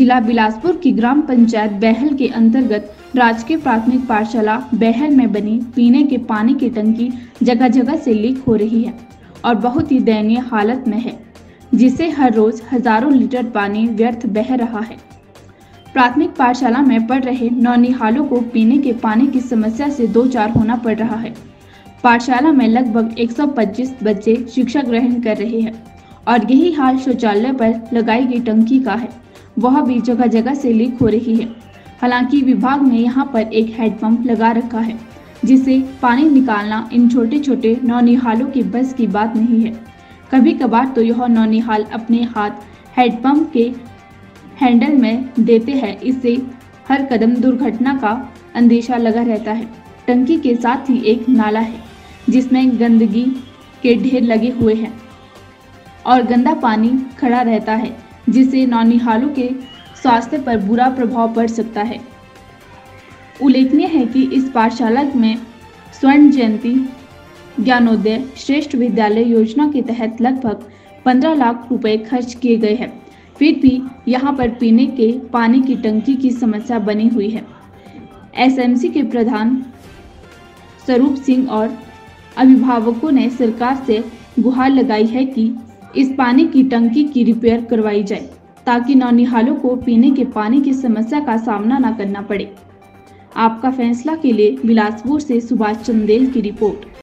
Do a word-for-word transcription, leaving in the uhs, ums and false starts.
जिला बिलासपुर की ग्राम पंचायत बैहल के अंतर्गत राजकीय प्राथमिक पाठशाला बैहल में बनी पीने के पानी की टंकी जगह जगह से लीक हो रही है और बहुत ही दयनीय हालत में है, जिससे हर रोज हजारों लीटर पानी व्यर्थ बह रहा है। प्राथमिक पाठशाला में पढ़ रहे नौनिहालों को पीने के पानी की समस्या से दो चार होना पड़ रहा है। पाठशाला में लगभग एक सौ पच्चीस बच्चे शिक्षा ग्रहण कर रहे हैं और यही हाल शौचालय पर लगाई गई टंकी का है, वह भी जगह जगह से लीक हो रही है। हालांकि विभाग ने यहां पर एक हैंडपंप लगा रखा है, जिससे पानी निकालना इन छोटे छोटे नौनिहालों की बस की बात नहीं है। कभी कभार तो यह नौनिहाल अपने हाथ हैंडपंप के हैंडल में देते हैं, इससे हर कदम दुर्घटना का अंदेशा लगा रहता है। टंकी के साथ ही एक नाला है, जिसमें गंदगी के ढेर लगे हुए हैं और गंदा पानी खड़ा रहता है, जिससे नौनिहालों के स्वास्थ्य पर बुरा प्रभाव पड़ सकता है। उल्लेखनीय है कि इस पाठशाला में स्वर्ण जयंती ज्ञानोदय श्रेष्ठ विद्यालय योजना के तहत लगभग पंद्रह लाख रुपए खर्च किए गए हैं, फिर भी यहां पर पीने के पानी की टंकी की समस्या बनी हुई है। एसएमसी के प्रधान स्वरूप सिंह और अभिभावकों ने सरकार से गुहार लगाई है कि इस पानी की टंकी की रिपेयर करवाई जाए, ताकि नौनिहालों को पीने के पानी की समस्या का सामना न करना पड़े। आपका फैसला के लिए बिलासपुर से सुभाष चंदेल की रिपोर्ट।